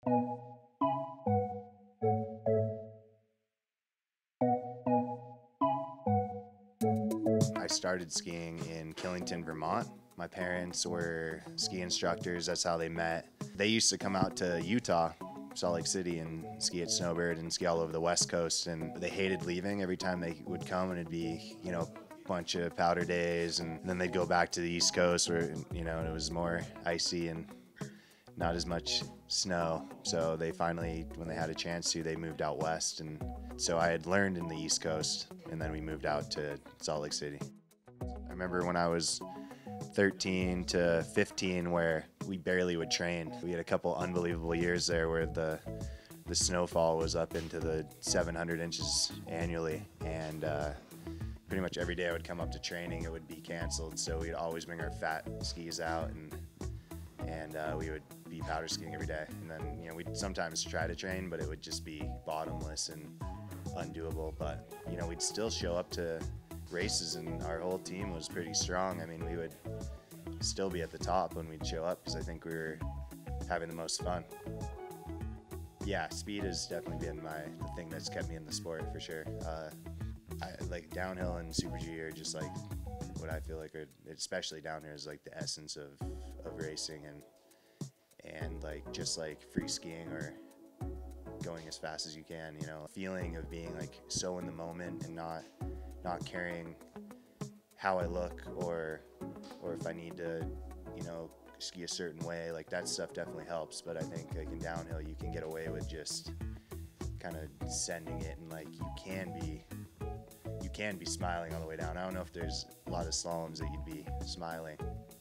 I started skiing in Killington, Vermont. My parents were ski instructors. That's how they met. They used to come out to Utah, Salt Lake City, and ski at Snowbird and ski all over the West Coast. And they hated leaving every time they would come, and it'd be, a bunch of powder days. And then they'd go back to the East Coast where, it was more icy and not as much snow. So they finally, when they had a chance to, they moved out west. And so I had learned in the East Coast, and then we moved out to Salt Lake City. I remember when I was 13 to 15 where we barely would train. We had a couple unbelievable years there where the snowfall was up into the 700 inches annually, and pretty much every day I would come up to training, it would be canceled. So we'd always bring our fat skis out, and we would be powder skiing every day. And then, we'd sometimes try to train, but it would just be bottomless and undoable. But, we'd still show up to races, and our whole team was pretty strong. I mean, we would still be at the top when we'd show up because I think we were having the most fun. Yeah, speed has definitely been the thing that's kept me in the sport for sure. I like downhill and Super G are just like what I feel like are, especially down here, is like the essence of racing, and like just like free skiing or going as fast as you can, feeling of being like so in the moment and not caring how I look or if I need to, ski a certain way. Like that stuff definitely helps, but I think like in downhill you can get away with just kind of sending it, and like you can be smiling on the way down. I don't know if there's a lot of slaloms that you'd be smiling.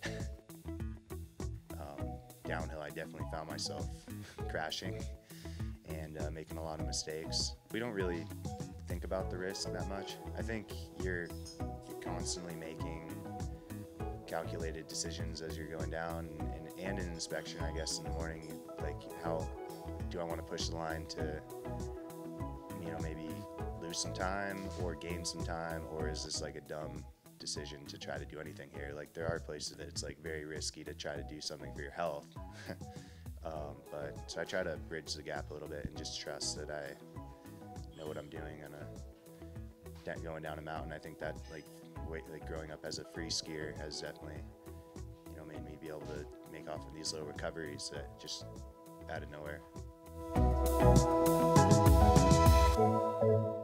Downhill I definitely found myself crashing and making a lot of mistakes. We don't really think about the risk that much. I think you're constantly making calculated decisions as you're going down, and in inspection, I guess, in the morning, like how do I want to push the line to, maybe lose some time or gain some time, or is this like a dumb decision to try to do anything here? Like there are places that it's like very risky to try to do something for your health. But so I try to bridge the gap a little bit and just trust that I know what I'm doing going down a mountain. I think that like growing up as a free skier has definitely made me be able to make off of these little recoveries that just out of nowhere.